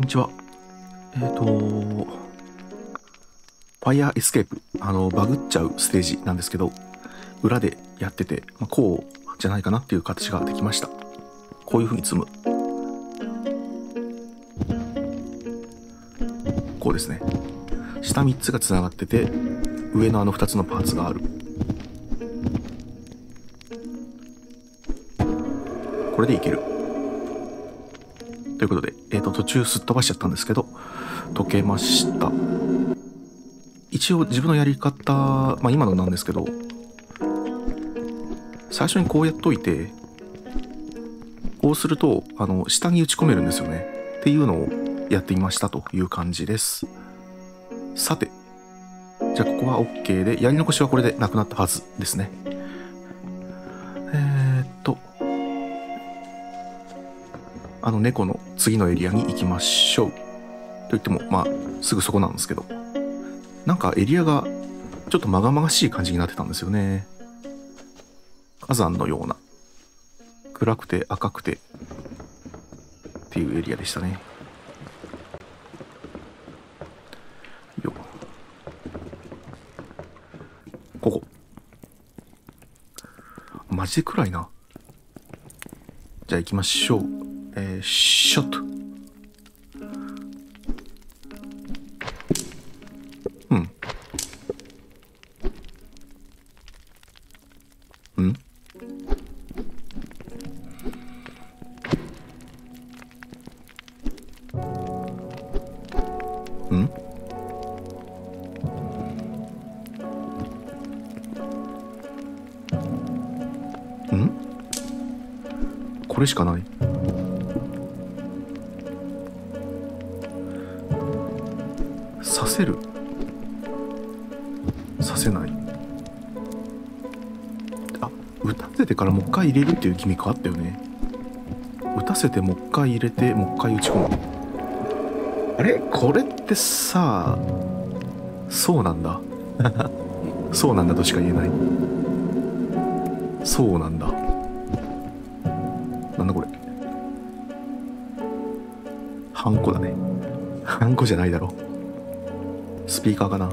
こんにちは。ファイヤーエスケープ、バグっちゃうステージなんですけど、裏でやってて、こうじゃないかなっていう形ができました。こういう風に積む。こうですね。下3つがつながってて、上の2つのパーツがある。これでいける。ということで、途中すっ飛ばしちゃったんですけど、解けました。一応自分のやり方、今のなんですけど、最初にこうやっといて、こうすると下に打ち込めるんですよねっていうのをやってみましたという感じです。さて、じゃあここは OK で、やり残しはこれでなくなったはずですね。猫の次のエリアに行きましょう。と言ってもすぐそこなんですけど、なんかエリアがちょっとまがまがしい感じになってたんですよね。火山のような暗くて赤くてっていうエリアでしたね。よここマジで暗いな。じゃあ行きましょう。ショット。これしかない。させる、させない。打たせてからもう一回入れるっていうギミックあったよね。打たせてもう一回入れてもう一回打ち込む。あれこれってさ、そうなんだそうなんだとしか言えない。そうなんだ。なんだこれ。ハンコだね。ハンコじゃないだろ。スピーカーかな。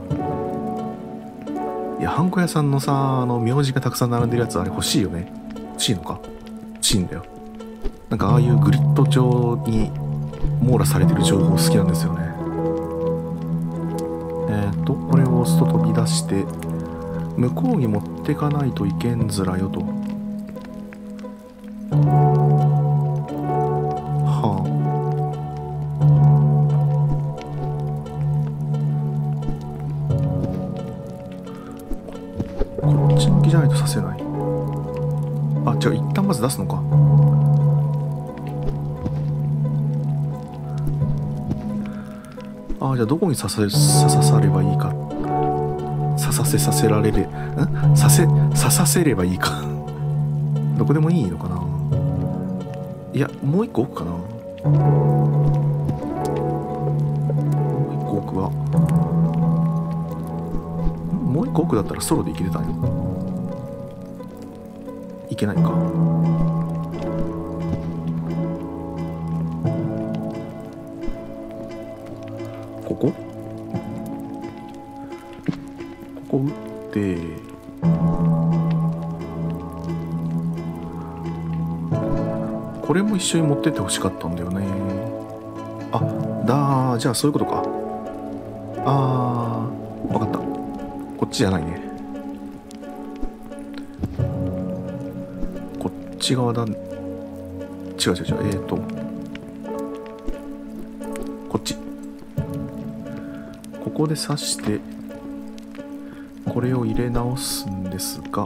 いや、ハンコ屋さんのさ、名字がたくさん並んでるやつ、あれ欲しいよね。欲しいのか。欲しいんだよ。なんかああいうグリッド上に網羅されてる情報好きなんですよね。これを押すと飛び出して、向こうに持ってかないといけんずらよと。こっち向きじゃないとさせない。じゃあ一旦まず出すのか。じゃあどこに刺さればいいか。刺させられる。刺させればいいかどこでもいいのかな。いや、もう一個奥かな。もう一個奥は、もう一個奥だったらソロでいけてたんよ。いけないか。ここ打って、これも一緒に持ってってほしかったんだよね。じゃあそういうことか。わかった。こっちじゃないね。こっち側だ。違う。こっち。ここで刺してこれを入れ直すんですが、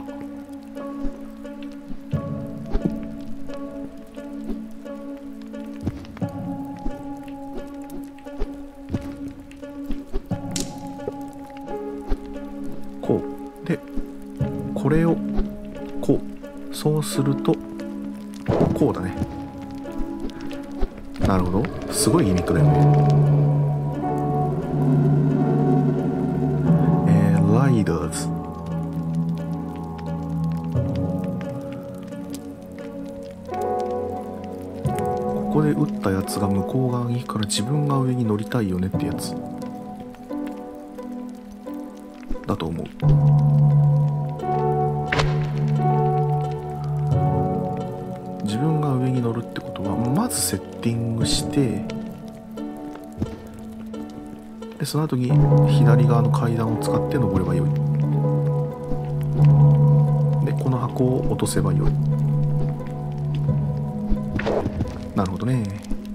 こうで、これをこう、そうするとこうだね。なるほど、すごいギミックだよね。ライダーズ。ここで撃ったやつが向こう側に行くから自分が上に乗りたいよねってやつだと思う。自分が上に乗るってことはまずセッティングして、でその後に左側の階段を使って登ればよい。でこの箱を落とせばよい。なるほどね。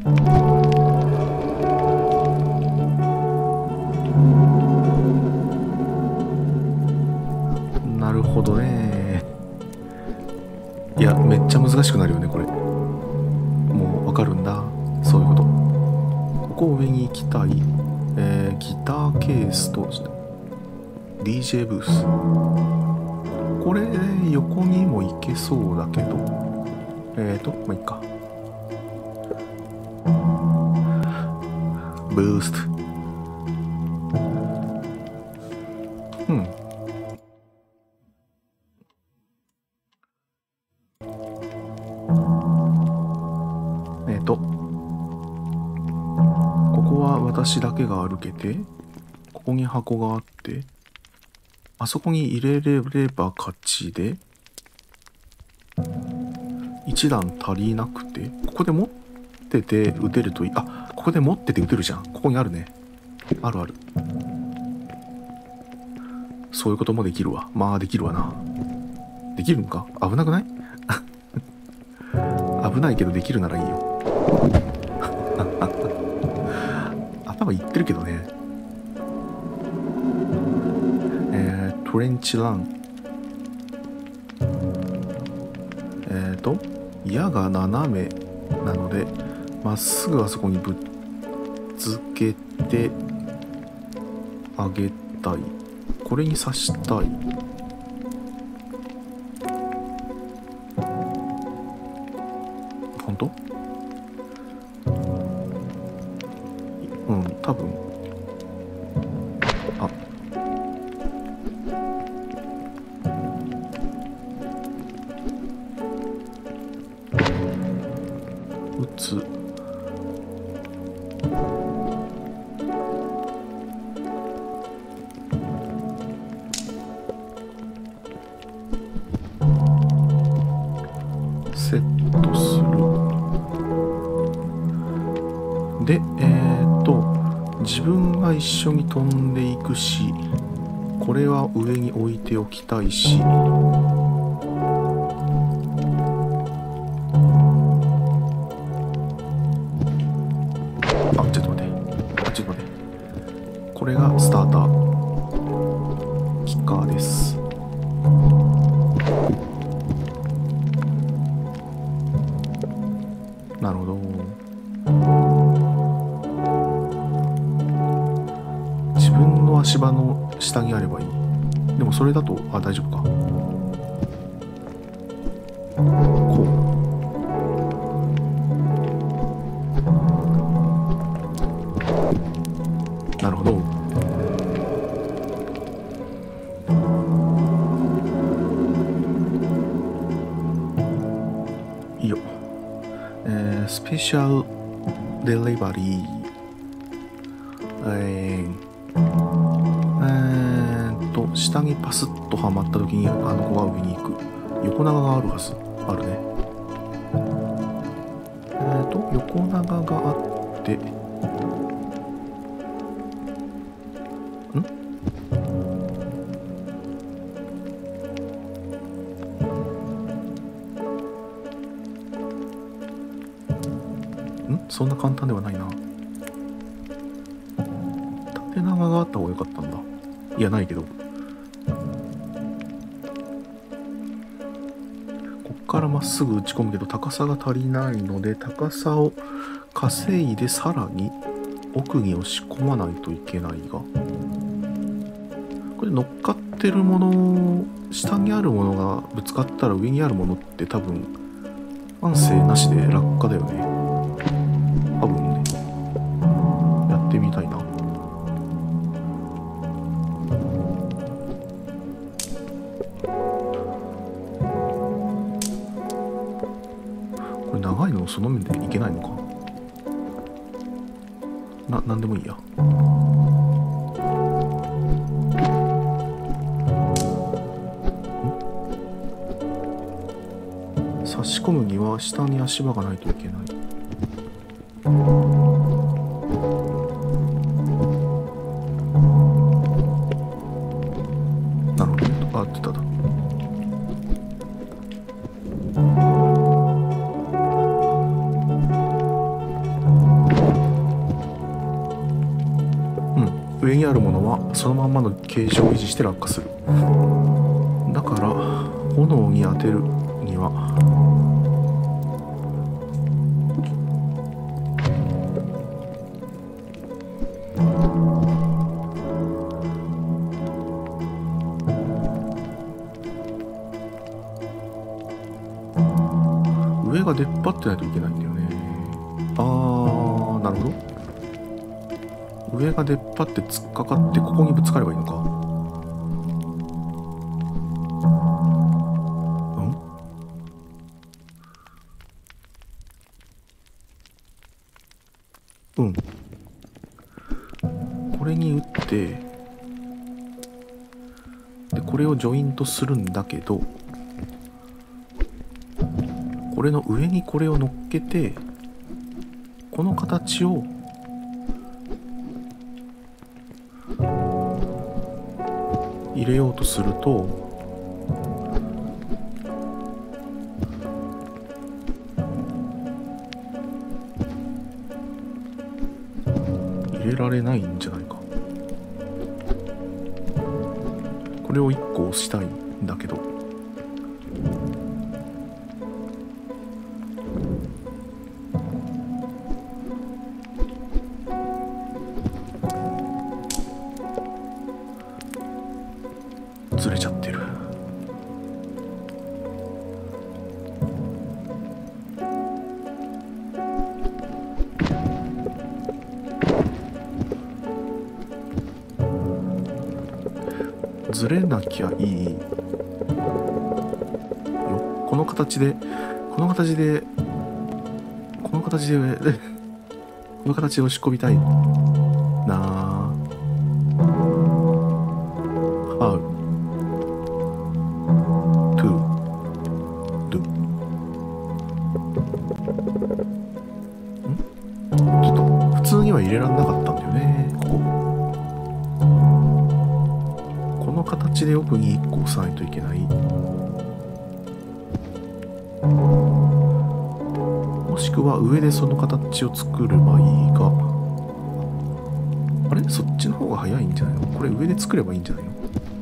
なるほどね。いや、めっちゃ難しくなるよねこれ。もうわかるんだ、そういうこと。ここ上に行きたい。ギターケースと DJ ブース、これ横にも行けそうだけど、まあいいか。ブースト。うん。ここは私だけが歩けて、ここに箱があって、あそこに入れれれば勝ちで、1段足りなくて、ここで持ってて撃てるといい。あ、ここで持ってて撃てるじゃん。ここにあるね。あるある。そういうこともできるわ。まあできるわな。できるのか？危なくない？危ないけどできるならいいよ。頭いってるけどね。トレンチラン。矢が斜めなので、まっすぐあそこにぶっつけてあげたい。これに刺したい。本当？うん、多分。あ、撃つ。セットする。で、自分が一緒に飛んでいくし、これは上に置いておきたいし、ちょっと待って。これがスターターキッカーです。なるほど。自分の足場の下にあればいい。でもそれだと、大丈夫か。こう。なるほど。いいよ。スペシャルデリバリー。下にパスッとはまった時にあの子が上に行く。横長があるはず。あるね。横長があって、そんな簡単ではないな。縦長があった方が良かったんだ。いや、ないけど。こっからまっすぐ打ち込むけど高さが足りないので、高さを稼いでさらに奥に押し込まないといけないが、これ乗っかってるもの、下にあるものがぶつかったら上にあるものって多分安静なしで落下だよね。多分ね。やってみたいな。これ長いのその面でいけないのか。 なんでもいいや。差し込むには下に足場がないといけない。なるほどね。あ、出ただ。上にあるものはそのまんまの形状を維持して落下する。だから炎に当てるには上が出っ張ってないといけないんだよね。なるほど。上が出っ張って突っかかってここにぶつかればいいのか。これに打ってでこれをジョイントするんだけど、これの上にこれを乗っけてこの形を入れようとすると入れられないんじゃないか。これを1個押したいんだけど、ずれちゃってる。ずれなきゃいいよ。この形でこの形で押し込みたいなあ。How to do。 ちょっと普通には入れられなかったんだよね。この形で奥に1個押さないといけない。もしくは上でその形を作ればいいが、あれそっちの方が早いんじゃないの。これ上で作ればいいんじゃないの。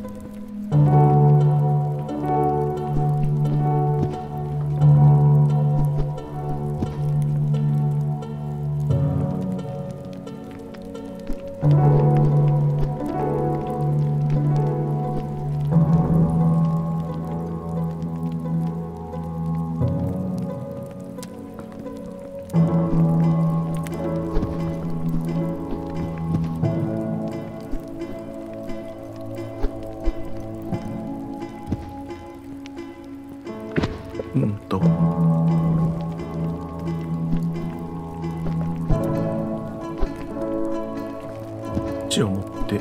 こっちを持って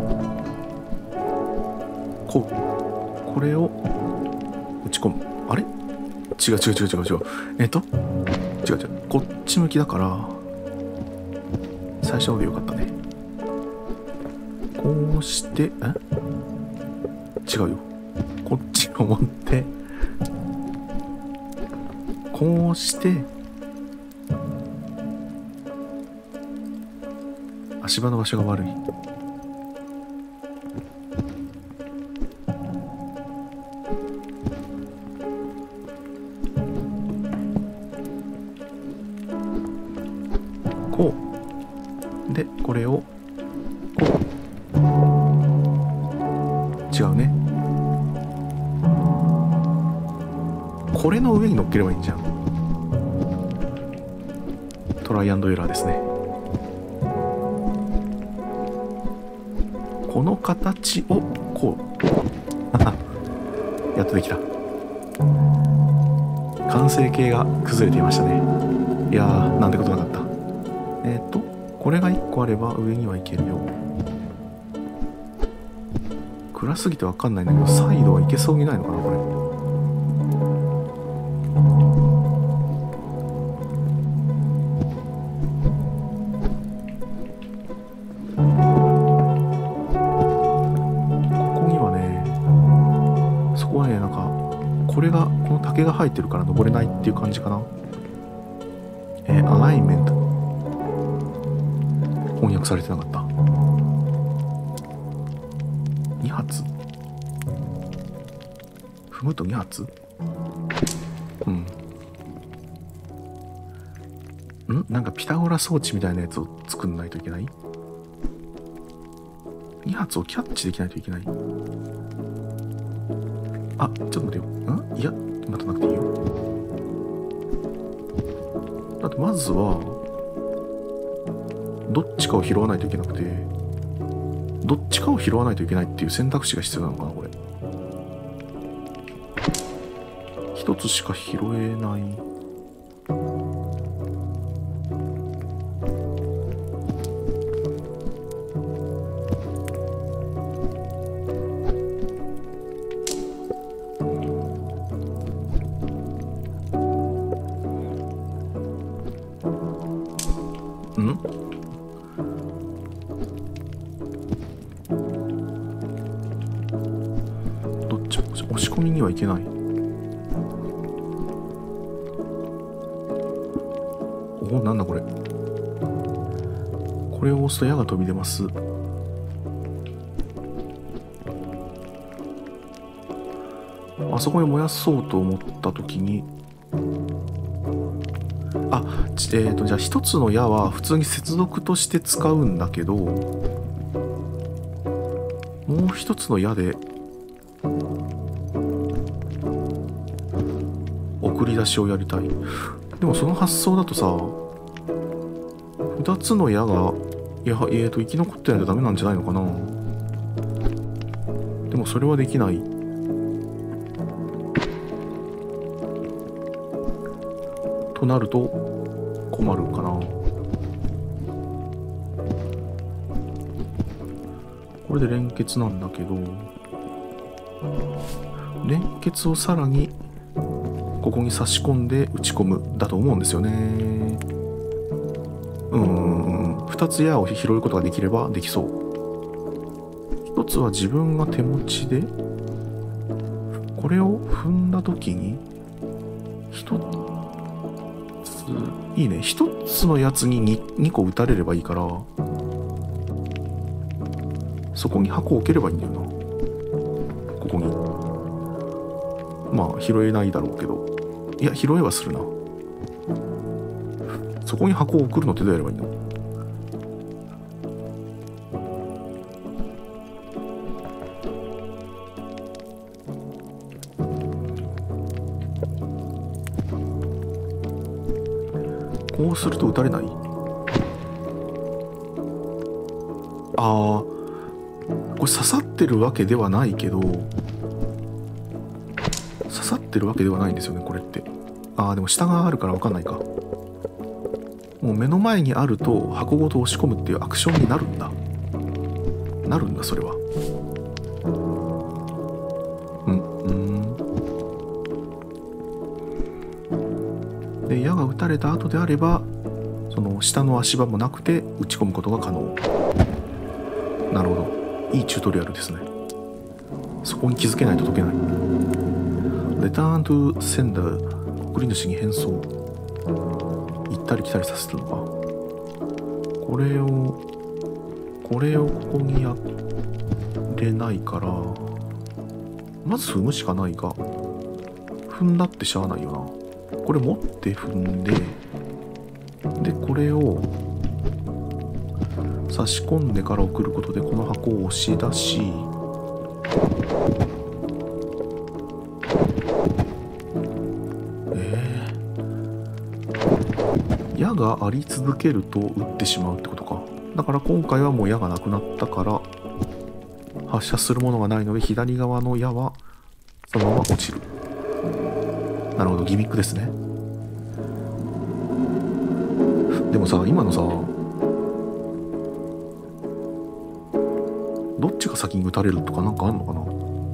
これを打ち込む。あれ違う。違うこっち向きだから最初のでよかったね。こうして違うよ。こっちを持ってこうして足場の場所が悪い。こうでこれをこう違うね。これの上に乗っければいいんじゃん。トライアンドエラーですね。この形をこうやっとできた。完成形が崩れていましたね。いやーなんてことなかった。これが1個あれば上には行けるよ。暗すぎて分かんないんだけど、サイドはいけそうにないのかなこれ。ここにはね、そこはね、なんかこれがこの竹が生えてるから登れないっていう感じかな。アライメント翻訳されてなかった。2発踏むと2発。なんかピタゴラ装置みたいなやつを作んないといけない。2発をキャッチできないといけない。あ、ちょっと待てよ。いや、待たなくていいよ。だってまずはどっちかを拾わないといけなくて、どっちかを拾わないといけないっていう選択肢が必要なのかなこれ。一つしか拾えない。どっちも押し込みにはいけない。おお、なんだこれ。これを押すと矢が飛び出ます。あそこに燃やそうと思った時に、じゃあ一つの矢は普通に接続として使うんだけど、もう一つの矢で送り出しをやりたい。でもその発想だとさ、2つの矢が生き残ってないとダメなんじゃないのかな。でもそれはできない。となると困るかな。これで連結なんだけど、連結をさらにここに差し込んで打ち込むだと思うんですよね。2つ矢を拾うことができればできそう。1つは自分が手持ちでこれを踏んだ時にいいね、1つのやつに 2個打たれればいいから、そこに箱を置ければいいんだよな。ここにまあ拾えないだろうけど、いや拾えはするな。そこに箱を送るのってどうやればいいの。こうすると打たれない。これ刺さってるわけではないけど、刺さってるわけではないんですよねこれって。でも下があるから分かんないか。もう目の前にあると箱ごと押し込むっていうアクションになるんだ。それは。で矢が打たれた後であれば、その下の足場もなくて打ち込むことが可能。なるほど、いいチュートリアルですね。そこに気づけないと解けない。Return to sender、 送り主に変装。行ったり来たりさせるのか。これをここにやれないから、まず踏むしかないが、踏んだってしゃあないよな。これ持って踏んで、これを差し込んでから送ることでこの箱を押し出し、矢があり続けると撃ってしまうってことか。だから今回はもう矢がなくなったから発射するものがないので、左側の矢はそのまま落ちる。なるほど、ギミックですね。でもさ、今のさ、 どっちが先に撃たれるとかなんかあんのかな。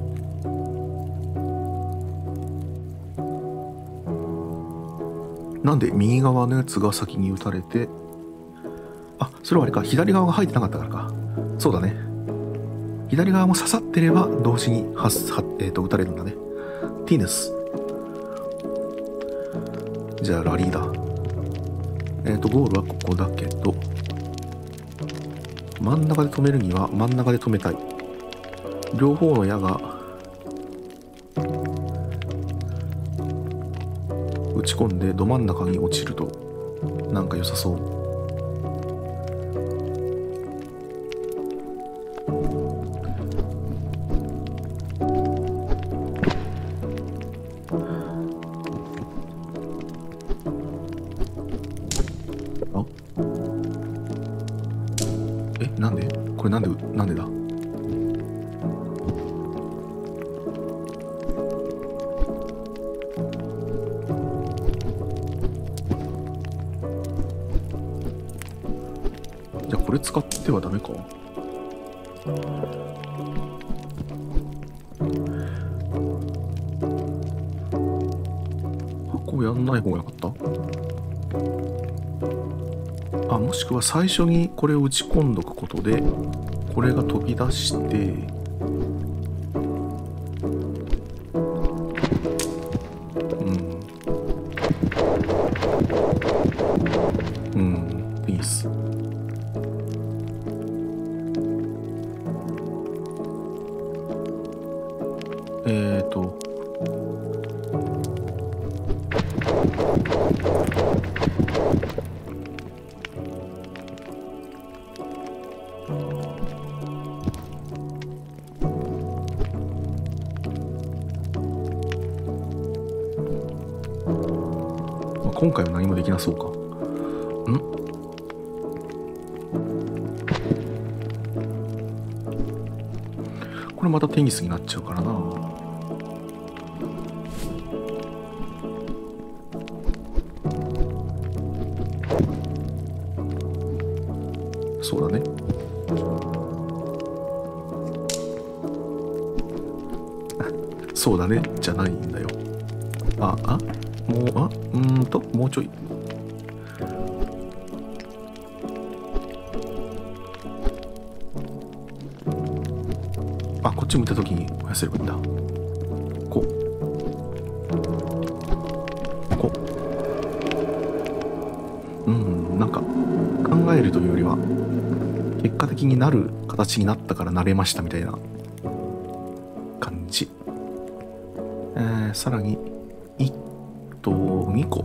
なんで右側のやつが先に撃たれて、あ、それはあれか、左側が入ってなかったからか。そうだね。左側も刺さってれば同時に撃たれるんだね。ティヌス。じゃあラリーだ。ゴールはここだけど、真ん中で止めるには真ん中で止めたい。両方の矢が打ち込んでど真ん中に落ちるとなんか良さそう。あ、なんでこれなんでだ。じゃあこれ使ってはダメか。箱やんない方がよかった。もしくは最初にこれを打ち込んどくことでこれが飛び出していいっす。今回は何もできなそうか。これまたテニスになっちゃうからな。そうだね。そうだねじゃないんだよ。もうちょい。こっち向いた時に増やせればいいんだ。こう。なんか考えるというよりは結果的になる形になったから慣れましたみたいな感じ。さらに1と2個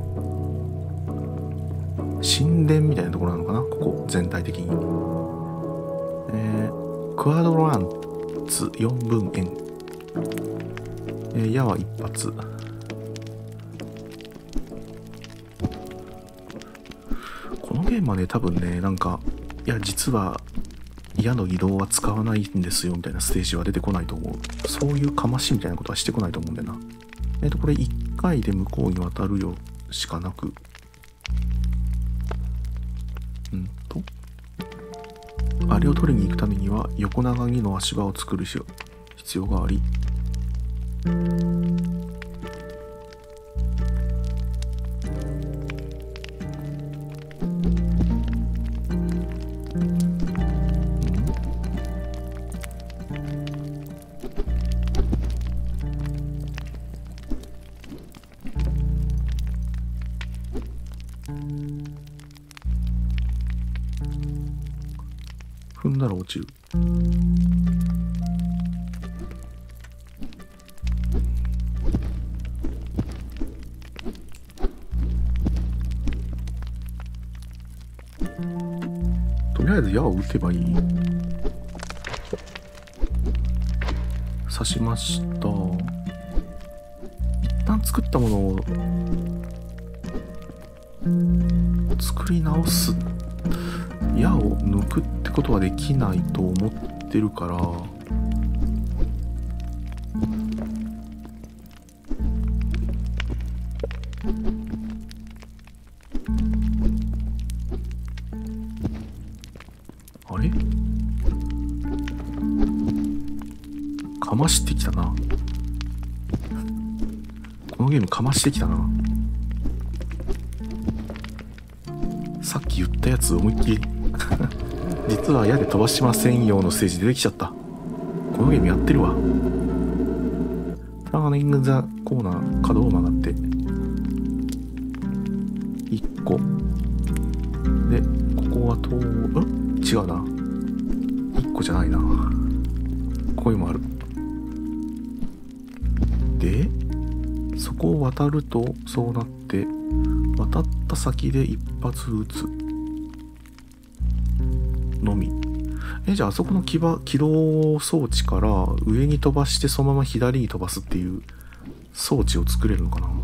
神殿みたいなところなのかな、ここ全体的に。クアドランツ4分円、矢は1発。このゲームはね多分ねなんか実は矢の移動は使わないんですよみたいなステージは出てこないと思う。そういうかましみたいなことはしてこないと思うんだよな。これ1回で向こうに渡るよしかなく、あれを取りに行くためには横長にの足場を作る必要があり、踏んだら落ちる。とりあえず矢を撃てばいい。刺しました。一旦作ったものを作り直す。矢を抜くってことはできないと思ってるから、あれかましてきたな。このゲームかましてきたな。さっき言ったやつ思いっきり実は矢で飛ばしませんよのステージ出てきちゃった。このゲームやってるわ。ターニングザコーナー、角を曲がって1個で、ここは違うな、1個じゃないな、ここにもある。でそこを渡るとそうなって、渡った先で一発撃つのみ。じゃああそこの起動装置から上に飛ばしてそのまま左に飛ばすっていう装置を作れるのかな。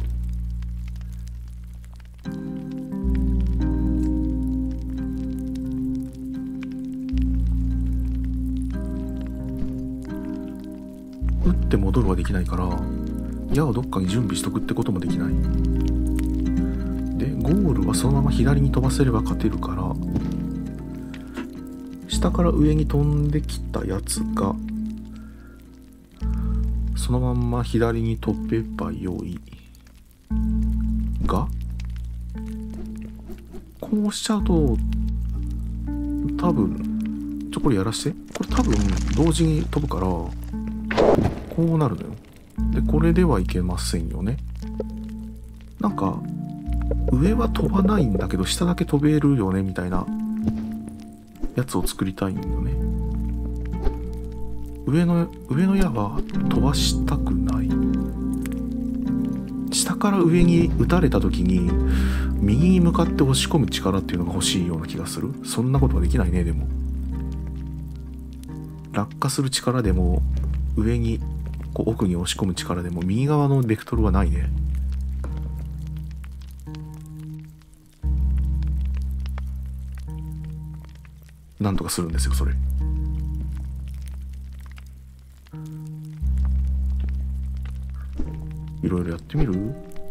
撃って戻るはできないから、矢をどっかに準備しとくってこともできない。でゴールはそのまま左に飛ばせれば勝てるから、下から上に飛んできたやつがそのまんま左に飛べばよいが、こうしちゃうと多分これやらして、これ多分同時に飛ぶからこうなるのよ。でこれではいけませんよね。なんか上は飛ばないんだけど下だけ飛べるよねみたいなやつを作りたいんだよね。上の矢は飛ばしたくない。下から上に撃たれた時に右に向かって押し込む力っていうのが欲しいような気がする。そんなことはできないね。でも落下する力でも上にこう奥に押し込む力でも右側のベクトルはないね。なんとかするんですよそれ。いろいろやってみる？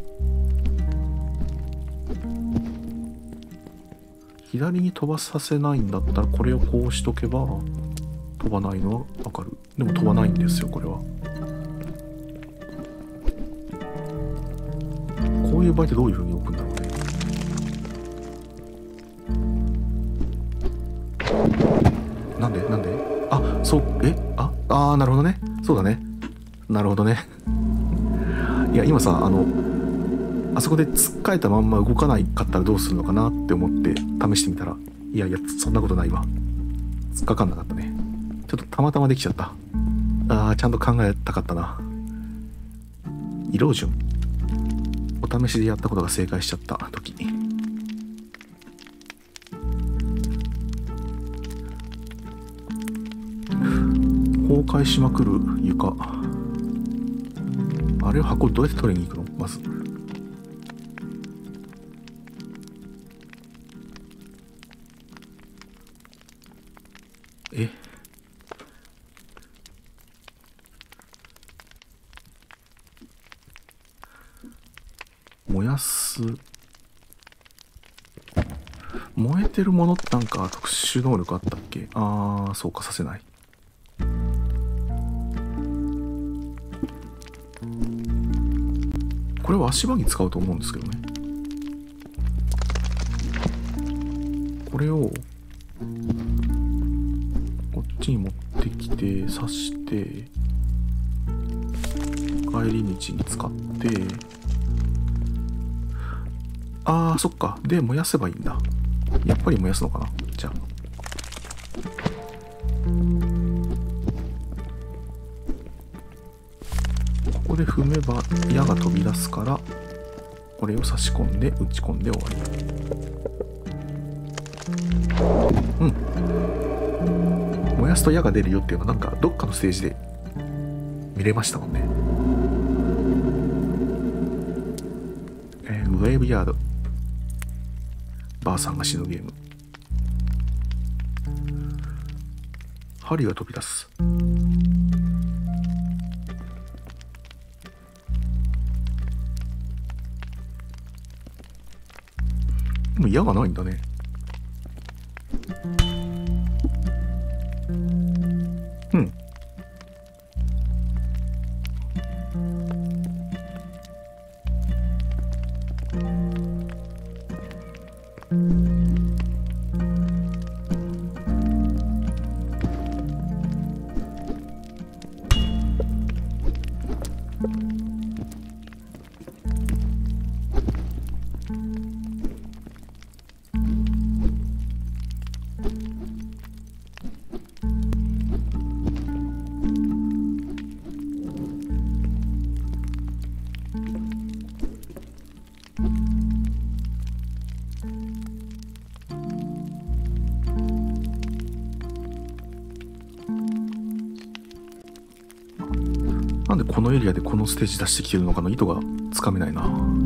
左に飛ばさせないんだったらこれをこうしとけば飛ばないのはわかる。でも飛ばないんですよこれは。こういう場合ってどういう風に置くんだろうね。なんであ、そう、なるほどね。そうだね。なるほどね。いや、今さ、あそこで突っかえたまんま動かないかったらどうするのかなって思って試してみたら、いや、そんなことないわ。突っかかんなかったね。ちょっとたまたまできちゃった。ちゃんと考えたかったな。イロージョン。お試しでやったことが正解しちゃった時。崩壊しまくる床。あれを箱どうやって取りに行くのまず。燃やす。燃えてるものってなんか特殊能力あったっけ？そうか、させない。これは足場に使うと思うんですけどね。これをこっちに持ってきて刺して帰り道に使って、そっか。で燃やせばいいんだ。やっぱり燃やすのかな。じゃあここで踏めば矢が飛び出すから、これを差し込んで打ち込んで終わり。燃やすと矢が出るよっていうのはなんかどっかのステージで見れましたもんね。ウェーブヤード。ばあさんが死ぬゲーム。針が飛び出す。でも矢がないんだね。 なんでこのエリアでこのステージ出してきてるのかの意図がつかめないな。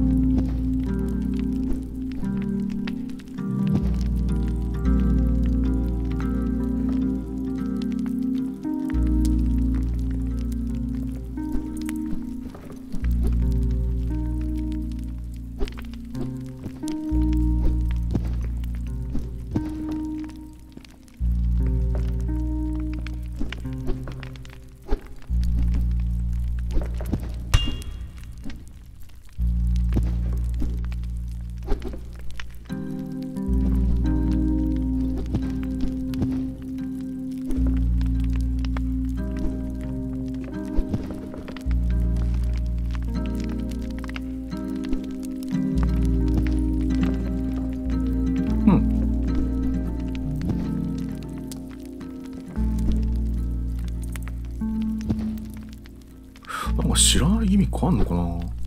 なんか知らないギミックあんのかな。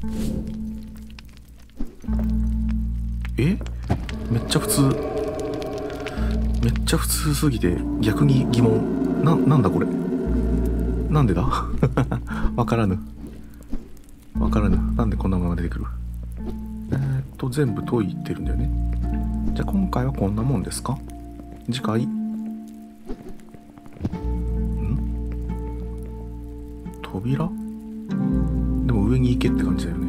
めっちゃ普通。めっちゃ普通すぎて逆に疑問。なんだこれ。なんでだわからぬ。わからぬ。なんでこんなものが出てくる。全部解いてるんだよね。じゃあ今回はこんなもんですか。次回。扉？でも上に行けって感じだよね。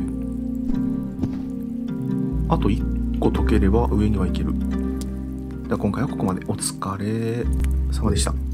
あと1個解ければ上には行ける。じゃあ今回はここまで。お疲れ様でした。